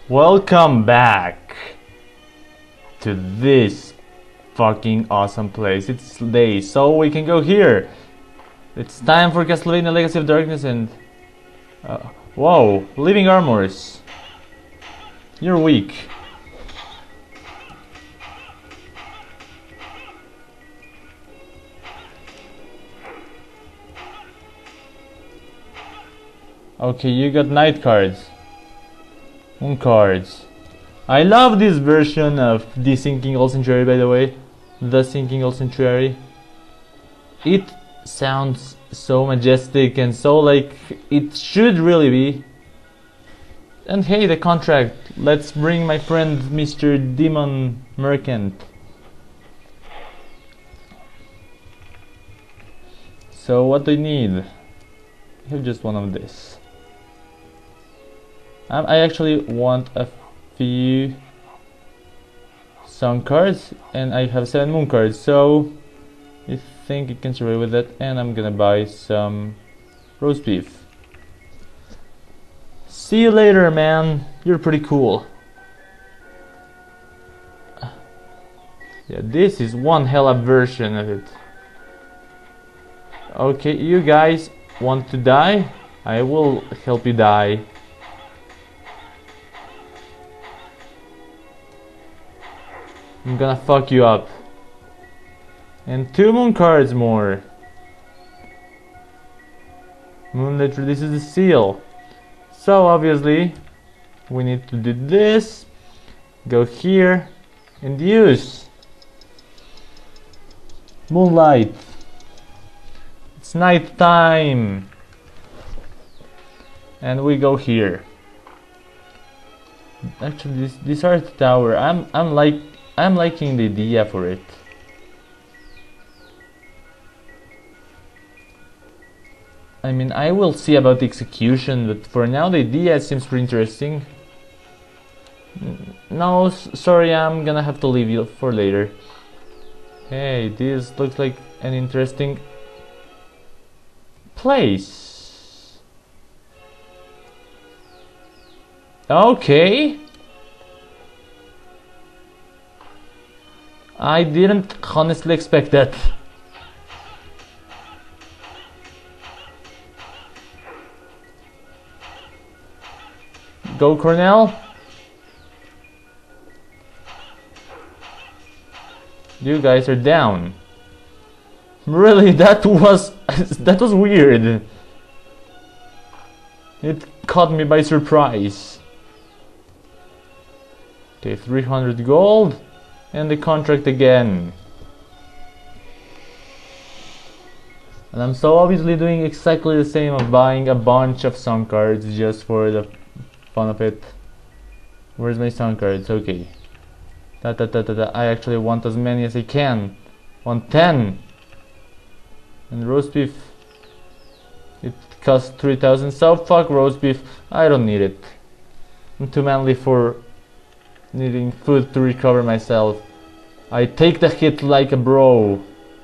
Welcome back to this fucking awesome place. It's day, so we can go here. It's time for Castlevania Legacy of Darkness and... whoa, living armors. You're weak. Okay, you got night cards. Moon cards. I love this version of the Sinking Old Sanctuary, by the way. The Sinking Old Sanctuary. It sounds so majestic and so like it should really be. And hey, the contract. Let's bring my friend Mr. Demon Merchant. So what do you need? I have just one of this. I actually want a few song cards, and I have 7 moon cards, so I think I can survive with that. And I'm gonna buy some roast beef. See you later, man. You're pretty cool. Yeah, this is one hell of a version of it. Okay, you guys want to die? I will help you die. I'm gonna fuck you up. And 2 moon cards more. Moonlit releases the seal. So obviously we need to do this. Go here and use moonlight. It's night time. And we go here. Actually this art tower, I'm liking the idea for it. I mean, I will see about the execution, but for now the idea seems pretty interesting. No, sorry, I'm gonna have to leave you for later. Hey, this looks like an interesting place. Okay. I didn't honestly expect that. Go, Cornell. You guys are down. Really, that was weird. It caught me by surprise. Okay, 300 gold. And the contract again. And I'm so obviously doing exactly the same of buying a bunch of song cards just for the fun of it. Where's my song cards? Okay. I actually want as many as I can. Want 10. And roast beef. It costs 3,000. So fuck roast beef. I don't need it. I'm too manly for needing food to recover myself. I take the hit like a bro.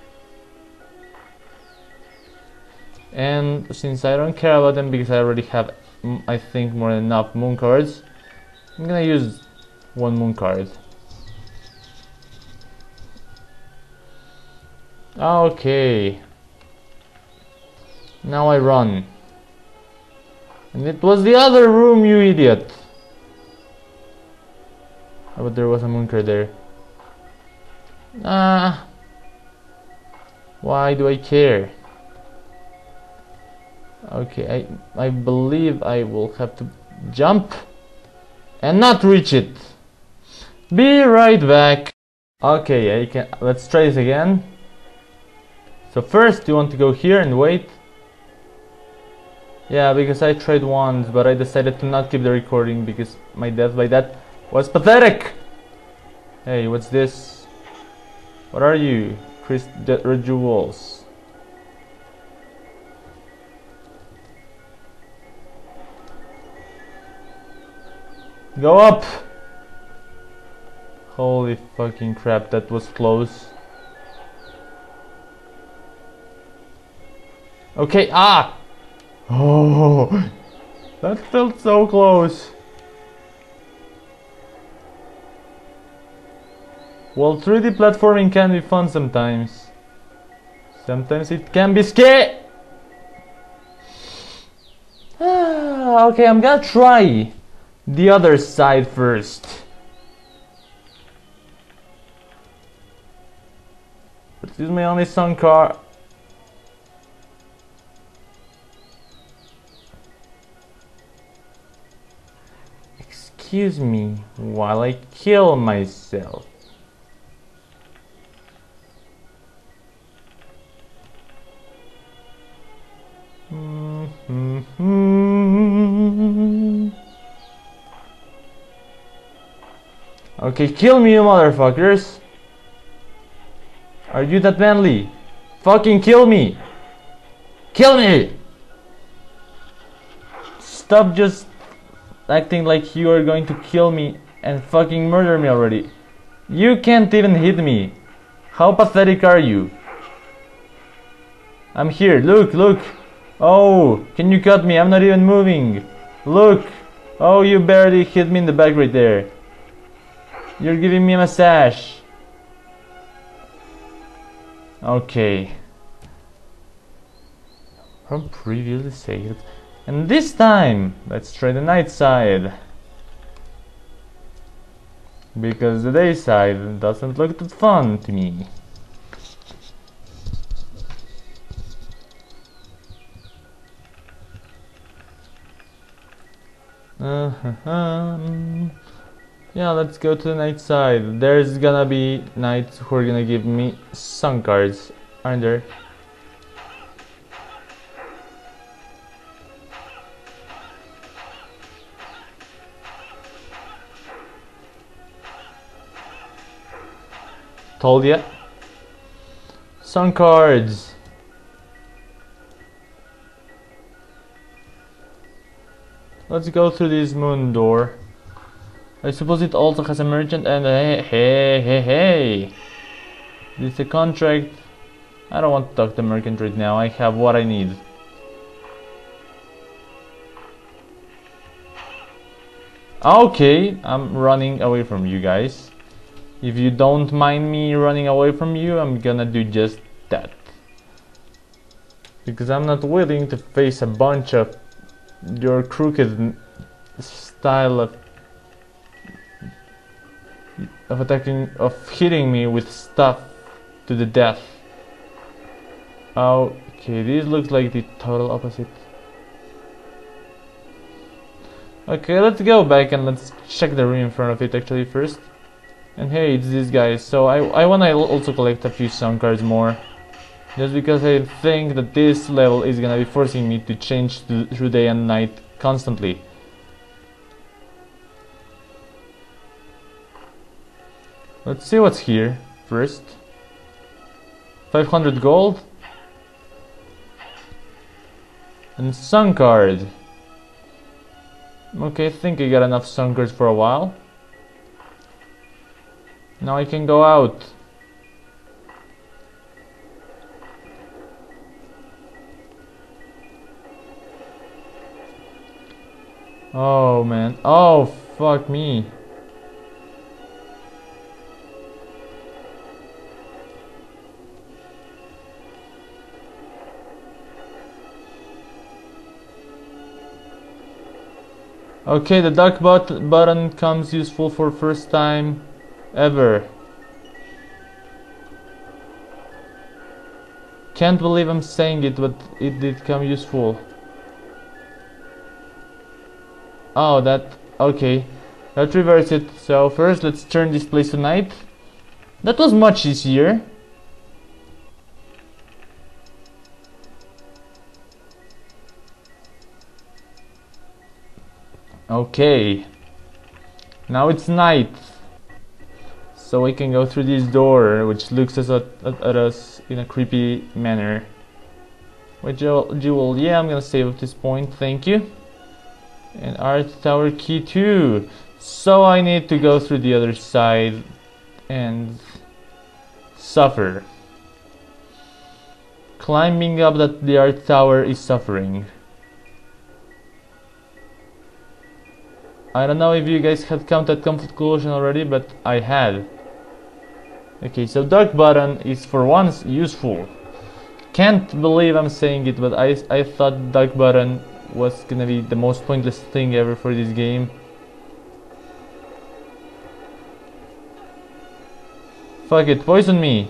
And since I don't care about them because I already have, I think, more than enough moon cards, I'm gonna use 1 moon card. Okay. Now I run. And it was the other room, you idiot. Oh, but there was a moon card there. Why do I care? Okay, I believe I will have to jump and not reach it. Be right back. Okay, let's try this again. So first you want to go here and wait. Yeah, because I tried once, but I decided to not keep the recording because my death by that was pathetic. Hey, what's this? What are you? Chris Jewels. Go up! Holy fucking crap, that was close. Okay, ah! Oh, that felt so close. Well, 3D platforming can be fun sometimes. Sometimes it can be scary. Okay, I'm gonna try the other side first. This is my only sunk car. Excuse me while I kill myself. Okay, kill me, you motherfuckers. Are you that manly? Fucking kill me! Kill me! Stop just acting like you are going to kill me and fucking murder me already. You can't even hit me. How pathetic are you? I'm here, look, look. Oh, can you cut me? I'm not even moving. Look. Oh, you barely hit me in the back right there. You're giving me a massage. Okay. From previously saved. And this time, let's try the night side. Because the day side doesn't look that fun to me. Yeah, let's go to the night side. There's gonna be knights who are gonna give me some cards, aren't there? Told ya. Some cards. Let's go through this moon door. I suppose it also has a merchant and hey. This is a contract. I don't want to talk to merchant right now. I have what I need. Okay, I'm running away from you guys. If you don't mind me running away from you, I'm gonna do just that. Because I'm not willing to face a bunch of your crooked style of attacking, of hitting me with stuff to the death. Okay, this looks like the total opposite. Okay, let's go back and let's check the room in front of it actually first. And hey, it's this guy. So I wanna also collect a few sound cards more. Just because I think that this level is gonna be forcing me to change through day and night constantly. Let's see what's here first. 500 gold. And sun card. Okay, I think I got enough sun cards for a while. Now I can go out. Oh man. Oh fuck me. Okay, the duck button comes useful for first time ever. Can't believe I'm saying it, but it did come useful. Oh, that... okay. Let's reverse it. So first, let's turn this place to night. That was much easier. Okay. Now it's night. So we can go through this door, which looks at us in a creepy manner. Wait, Jewel, yeah, I'm gonna save at this point, thank you. And Art Tower key 2. So I need to go through the other side and suffer. Climbing up the Art Tower is suffering. I don't know if you guys had come to that conclusion already, but I had. Okay, so dog button is for once useful. Can't believe I'm saying it, but I thought dog button was gonna be the most pointless thing ever for this game. Fuck it, poison me.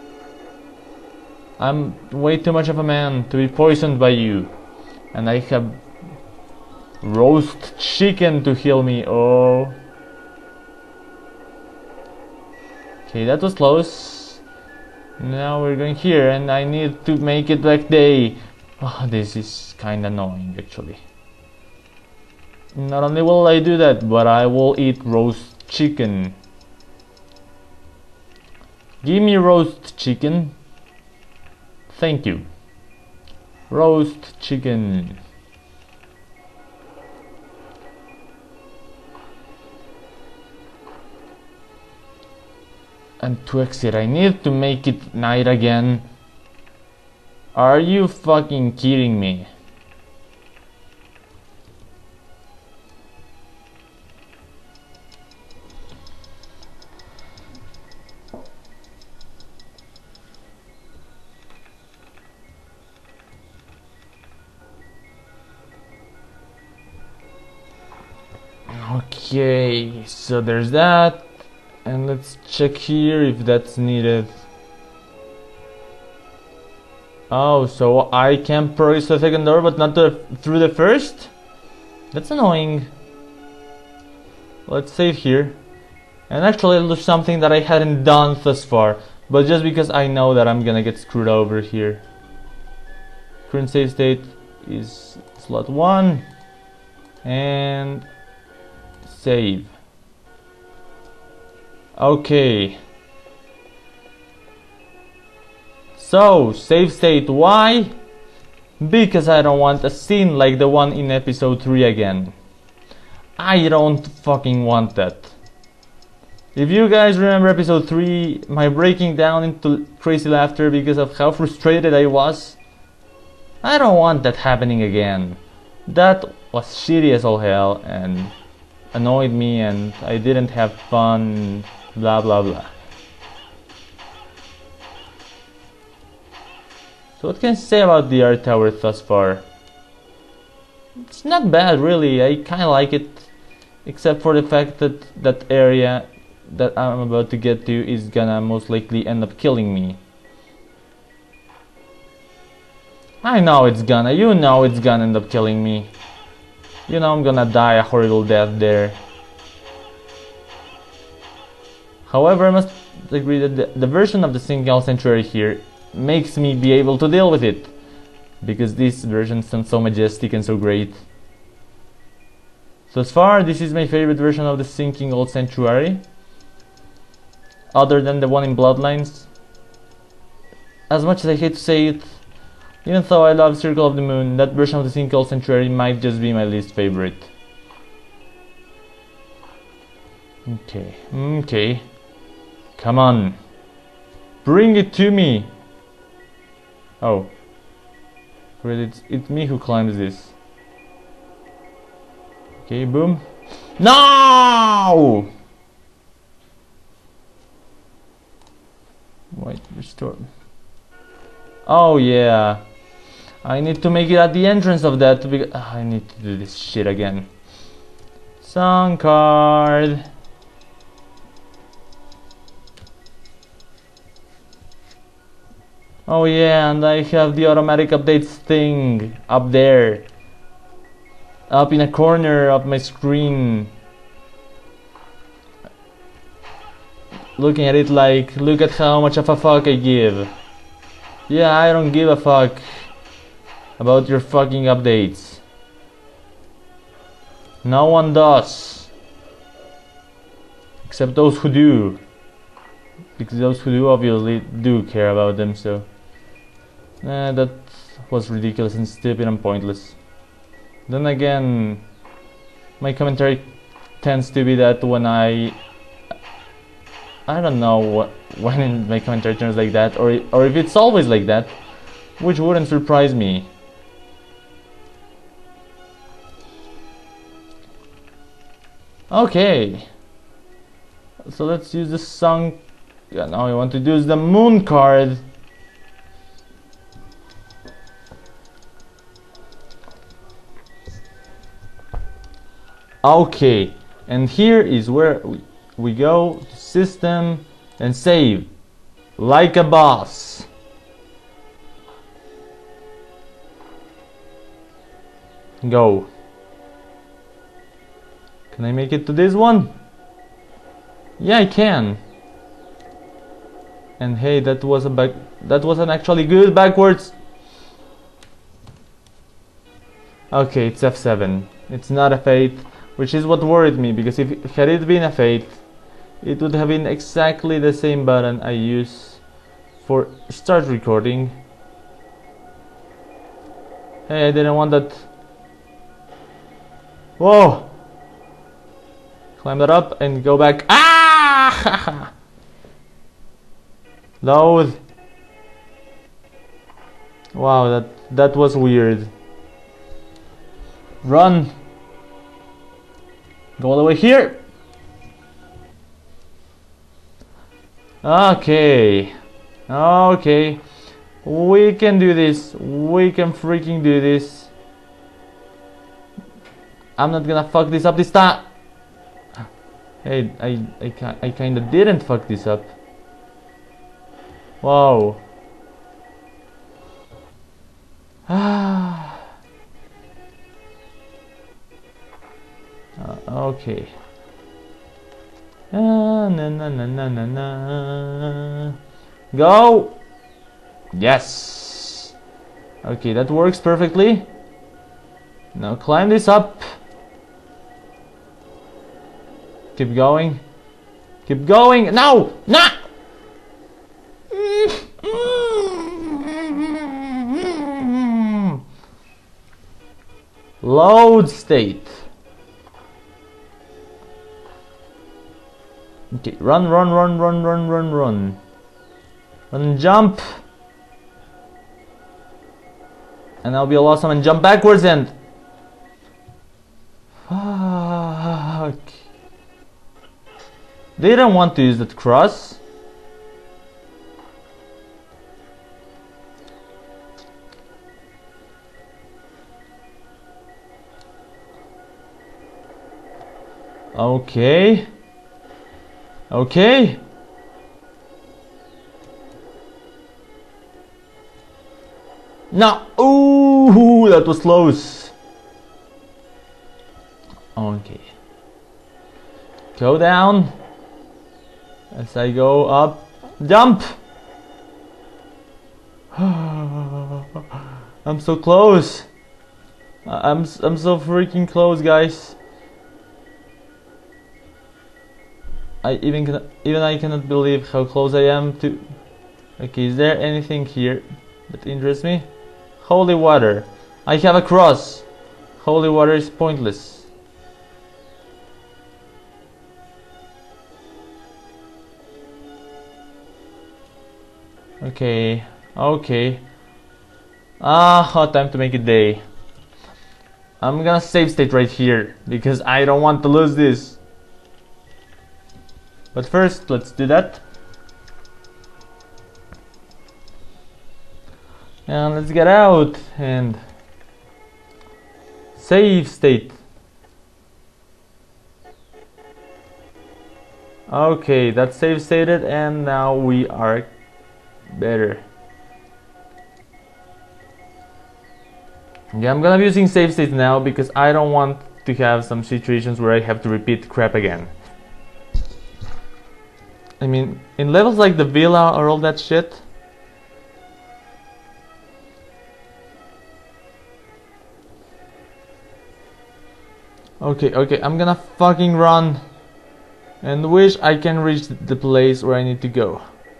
I'm way too much of a man to be poisoned by you. And I have roast chicken to heal me. Oh. Okay, that was close. Now we're going here and I need to make it back day. Oh, this is kinda annoying actually. Not only will I do that, but I will eat roast chicken. Give me roast chicken. Thank you. Roast chicken. And to exit, I need to make it night again. Are you fucking kidding me? Okay, so there's that. And let's check here if that's needed. Oh, so I can progress to the second door but not through the first? That's annoying. Let's save here. And actually I'll do something that I hadn't done thus far, but just because I know that I'm gonna get screwed over here. Current save state is slot 1. And save. Okay. So, save state, why? Because I don't want a scene like the one in episode 3 again. I don't fucking want that. If you guys remember episode 3, my breaking down into crazy laughter because of how frustrated I was, I don't want that happening again. That was shitty as all hell and annoyed me and I didn't have fun, blah blah blah. So what can I say about the art tower thus far? It's not bad really, I kinda like it, except for the fact that that area that I'm about to get to is gonna most likely end up killing me. I know it's gonna, you know it's gonna end up killing me. You know I'm gonna die a horrible death there. However, I must agree that the version of the single sanctuary here makes me be able to deal with it, because this version sounds so majestic and so great. Thus far, this is my favorite version of the sinking old sanctuary, other than the one in Bloodlines. As much as I hate to say it, even though I love Circle of the Moon, that version of the sinking old sanctuary might just be my least favorite. Okay. Come on. Bring it to me. Oh. Really, it's me who climbs this. Okay, boom. No! Wait, restore. Oh yeah. I need to make it at the entrance of that because I need to do this shit again. Song card. Oh yeah, and I have the automatic updates thing up there. Up in a corner of my screen. Looking at it like, look at how much of a fuck I give. Yeah, I don't give a fuck about your fucking updates. No one does. Except those who do. Because those who do obviously do care about them, so... that was ridiculous and stupid and pointless. Then again, my commentary tends to be that when I don't know when my commentary turns like that, or if it's always like that, which wouldn't surprise me. Okay, so let's use the song Yeah, now I want to use the moon card. Okay, and here is where we go to system and save like a boss. Go. Can I make it to this one? Yeah, I can. And hey, that wasn't actually good backwards. Okay, it's F7. It's not a fate, which is what worried me, because had it been a fate, it would have been exactly the same button I use for start recording. Hey, I didn't want that. Whoa! Climb that up and go back. Ah! Load. Wow, that was weird. Run. Go all the way here. Okay. Okay. We can do this. We can freaking do this. I'm not gonna fuck this up this time. Hey, I kinda didn't fuck this up. Wow. Okay. Na, na, na, na, na, na. Go! Yes! Okay, that works perfectly. Now climb this up. Keep going. Keep going. No! No! Load state. Okay, run, run, run, run, run, run, run. Run, jump. And I'll be all awesome and jump backwards and... Fuck. They didn't want to use that cross. Okay. Okay. No. Ooh, that was close. Okay. Go down. As I go up. Jump. I'm so close. I'm so freaking close, guys. I cannot believe how close I am to... Okay, is there anything here that interests me? Holy water. I have a cross. Holy water is pointless. Okay. Okay. Time to make it day. I'm gonna save state right here because I don't want to lose this. But first, let's do that. And let's get out and save state. Okay, that's save stated, and now we are better. Yeah, I'm gonna be using save state now because I don't want to have some situations where I have to repeat crap again. I mean, in levels like the villa or all that shit, okay, I'm gonna fucking run and wish I can reach the place where I need to go.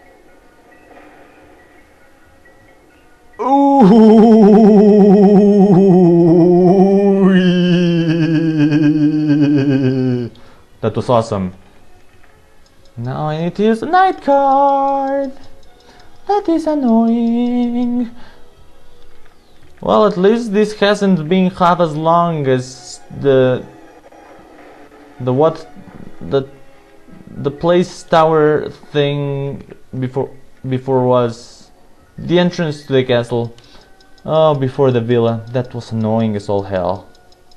Ooh, that was awesome. Now I need to use a night card. That is annoying. Well, at least this hasn't been half as long as the the place tower thing before was the entrance to the castle. Oh, before the villa. That was annoying as all hell.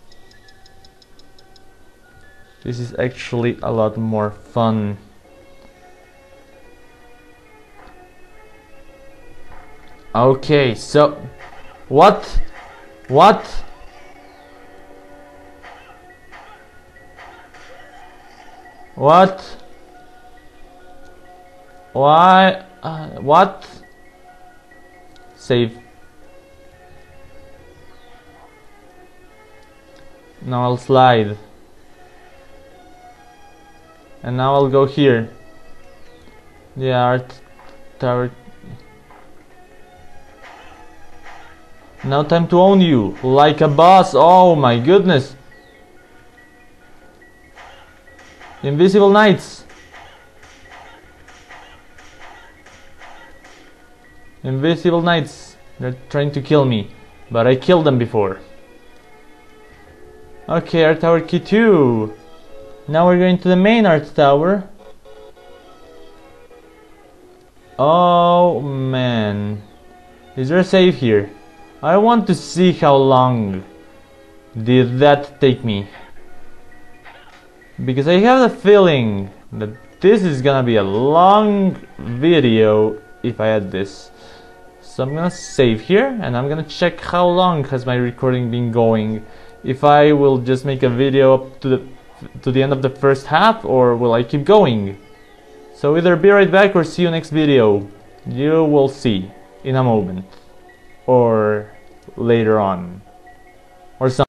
This is actually a lot more fun. Okay, so what? What? What? Why? What? Save. Now I'll slide. And now I'll go here. The art tower. Now time to own you, like a boss. Oh my goodness. Invisible knights. Invisible knights. They're trying to kill me, but I killed them before. Okay, art tower key 2. Now we're going to the main art tower. Oh man. Is there a save here? I want to see how long did that take me. Because I have the feeling that this is gonna be a long video if I add this. So I'm gonna save here and I'm gonna check how long has my recording been going. If I will just make a video up to the end of the first half, or will I keep going? So either be right back or see you next video. You will see in a moment. Or later on. Or something.